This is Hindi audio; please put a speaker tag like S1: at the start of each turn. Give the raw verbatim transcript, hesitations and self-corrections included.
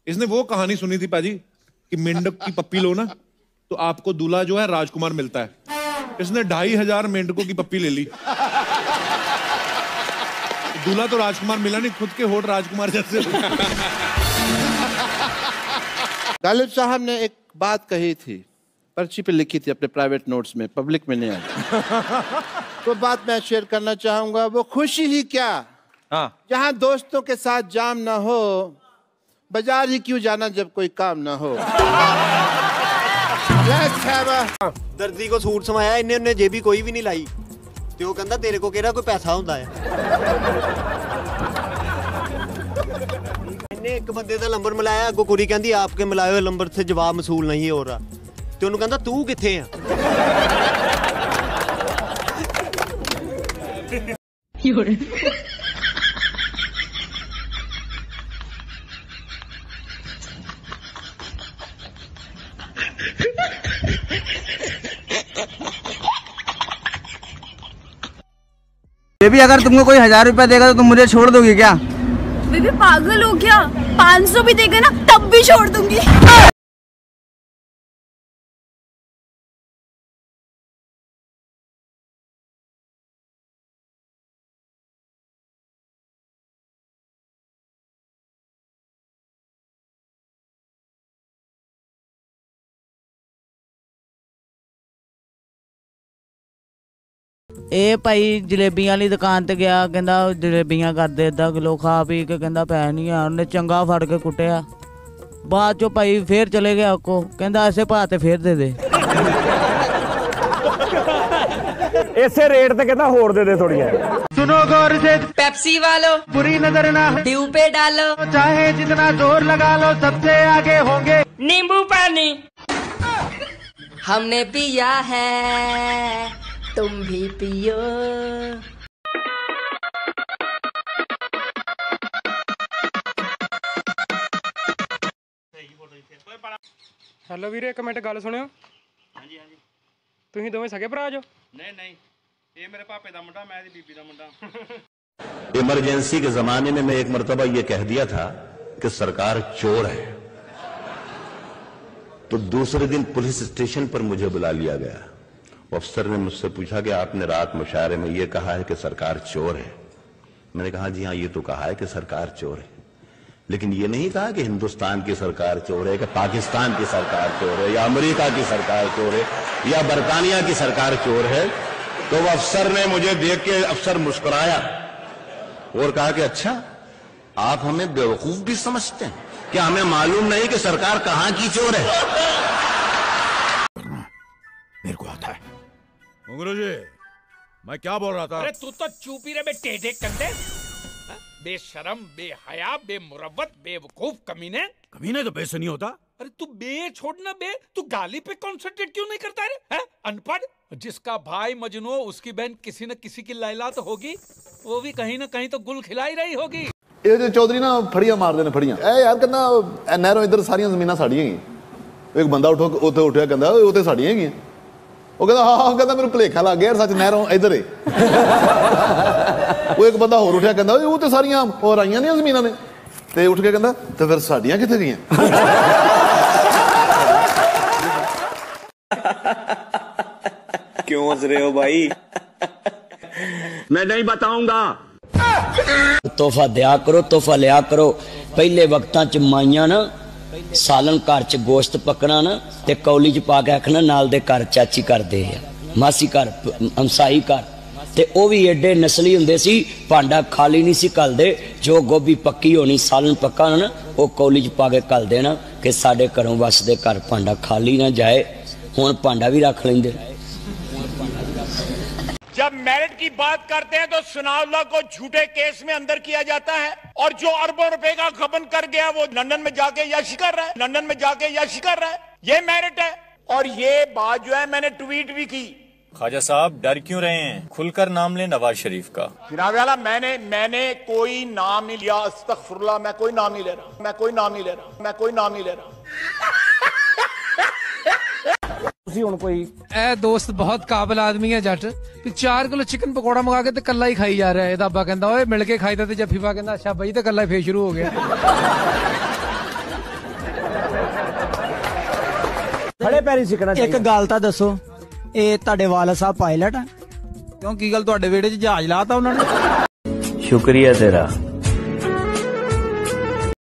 S1: इसने वो कहानी सुनी थी पाजी कि मेंढक की पप्पी लो ना तो आपको दूल्हा जो है राजकुमार मिलता है। इसने ढाई हजार मेंढकों की पप्पी ले ली, दूल्हा तो राजकुमार मिला नहीं, खुद के होठ राजकुमार जैसे।
S2: गालिब साहब ने एक बात कही थी, पर्ची पे लिखी थी अपने प्राइवेट नोट्स में, पब्लिक में नहीं आई। तो बात मैं शेयर करना चाहूंगा, वो खुशी ही क्या हाँ। जहां दोस्तों के साथ जाम ना हो, बाजार ही क्यों जाना जब कोई काम ना हो।
S3: दर्दी को सूट समाया इन्हें उन्हें जेबी कोई भी नहीं लाई, तो कहता तेरे को केड़ा कोई पैसा होता है। इन्हें एक बंदे का नंबर मिलाया, अगो कुड़ी कहती आपके मिलाए हुए नंबर से जवाब मसूल नहीं हो रहा, तो उन्होंने कहता तू किथे है।
S4: बेबी अगर तुमको कोई हजार रुपया देगा तो तुम मुझे छोड़ दोगी क्या?
S5: बेबी पागल हो क्या, पाँच सौ भी देगा ना तब भी छोड़ दूंगी।
S4: ए भाई जलेबियां वाली दुकान ते गया, कहंदा जलेबियां कर दे अद्धा किलो, खा पी के कहंदा पैसे नहीं है, उन्हें चंगा फड़ के कुटिया। बाद चो भाई फिर चले गया को, कहंदा ऐसे भाव ते फिर दे दे।
S6: ऐसे रेट ते कहंदा होर दे दे थोड़ियां। सुनो गौर से,
S5: पेप्सी वालो
S6: बुरी नजर ना
S5: ट्यूब पे डालो,
S6: चाहे जितना जोर लगा लो सबसे आगे होंगे।
S5: नींबू पानी हमने पिया है तुम भी पियो।
S7: हेलो वीरे, एक मिनट गल सुनियो।
S8: हाँ जी हाँ जी।
S7: तुसीं दोवें सगे भरा जो?
S8: नहीं नहीं, ये मेरे पापे दा मुंडा, मैं दी बीबी दा मुंडा।
S9: इमरजेंसी के जमाने में मैं एक मरतबा ये कह दिया था कि सरकार चोर है, तो दूसरे दिन पुलिस स्टेशन पर मुझे बुला लिया गया। अफसर ने मुझसे पूछा कि आपने रात मुशायरे में ये कहा है कि सरकार चोर है। मैंने कहा जी हाँ, ये तो कहा है कि सरकार चोर है, लेकिन ये नहीं कहा कि हिंदुस्तान की सरकार चोर है, कि पाकिस्तान की सरकार चोर है, या अमेरिका की सरकार चोर है, या बरतानिया की सरकार चोर है। तो वो अफसर ने मुझे देख के अफसर मुस्कुराया और कहा कि अच्छा आप हमें बेवकूफ भी समझते हैं, क्या हमें मालूम नहीं कि सरकार कहां की चोर है?
S1: मेरे को आता है। जी, मैं क्या बोल रहा था?
S10: अरे तू तो चुप ही रहे बे टेढ़े कंधे, बेशरम, बेहया, बेमुरव्वत, बेवकूफ, कमीने।
S1: कमीने तो बेसे नहीं होता।
S10: अरे तू बे छोड़ना बे, तू गाली पे कॉन्सेंट्रेट क्यों नहीं करता रे? हैं अनपढ़, जिसका भाई मजनू उसकी बहन किसी न किसी की लैला तो होगी, वो भी कहीं ना कहीं तो गुल खिलाई रही होगी।
S11: ये चौधरी ना फड़ियां मार देने फड़ियां, ए यार कहना नहरों इधर सारियां जमीनां साड़ियां हैं। एक बंदा उठो उठे उठिया कहंदा ओए उते साड़ियां हैं। वो कहता हाँ हाँ, कहता मेरे भुलेखा लग गया सच नहरों इधर है। वो एक बंदा होर उठिया कहंदा वो तो सारियां और आईयां नहीं जमीनां ने, ते उठ के कहंदा तो फिर साड़ियां कित्थे गईयां?
S3: क्यों हंस रहे हो भाई?
S9: मैं नहीं बताऊंगा।
S4: तोहफा दिया करो, तोहफा लिया करो। पहले वक्तां च माइयां ना सालन घर च गोश्त पकना ना ते कौली च पा के आखना नाल दे घर चाची करदे आ, मासी घर, हमसाई घर, ते ओ भी एडे नस्ली हुंदे सी, भांडा खाली नहीं सी घलदे। जो गोभी पक्की होनी, सालन पक्का होना ना, वो कौली च पा के घल देना कि साडे घरों वसदे घर भांडा खाली ना जाए। हुण भांडा भी रख लेंदे।
S10: जब मेरिट की बात करते हैं तो सनाउल्लाह को झूठे केस में अंदर किया जाता है, और जो अरबों रुपए का गबन कर गया वो लंदन में जाके यश कर रहा है, लंदन में जाके यश कर रहा है। ये मेरिट है। और ये बात जो है मैंने ट्वीट भी की।
S12: ख्वाजा साहब डर क्यों रहे हैं? खुलकर नाम लें नवाज शरीफ का।
S10: जनाब वाला मैंने मैंने कोई नाम नहीं लिया, अस्तगफुरुल्लाह, मैं कोई नाम नहीं ले रहा, मैं कोई नाम नहीं ले रहा, मैं कोई नाम नहीं ले रहा।
S7: कोई ए दोस्त बहुत काबिल आदमी है जट, चार किलो चिकन पकौड़ा मंगा के ते कल्ला ही खाई जा रहा है। दाबा कहंदा ओए मिल के खाई ते जफीफा कहंदा अच्छा भाई ते कल्ला ही फिर शुरू हो गया।
S6: ਖੜੇ ਪੈਰੀ ਸਿੱਖਣਾ ਚਾਹੀਦਾ।
S13: ਇੱਕ ਗੱਲ ਤਾਂ ਦੱਸੋ, ਇਹ ਤੁਹਾਡੇ ਵਾਲਾ ਸਾਹਿਬ ਪਾਇਲਟ ਆ?
S14: ਕਿਉਂ ਕੀ ਗੱਲ ਤੁਹਾਡੇ ਵਿਹੜੇ 'ਚ ਜਹਾਜ਼ ਲਾਤਾ ਉਹਨਾਂ ਨੇ?
S4: शुक्रिया तेरा।